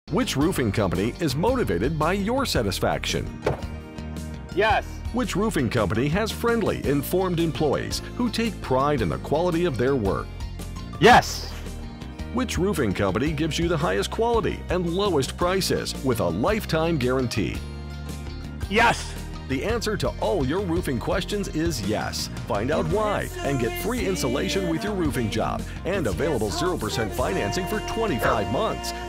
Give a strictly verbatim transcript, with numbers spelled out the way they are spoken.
Which roofing company is motivated by your satisfaction? Yes. Which roofing company has friendly, informed employees who take pride in the quality of their work? Yes. Which roofing company gives you the highest quality and lowest prices with a lifetime guarantee? Yes. The answer to all your roofing questions is yes. Find out why and get free installation with your roofing job and available zero percent financing for twenty-five months.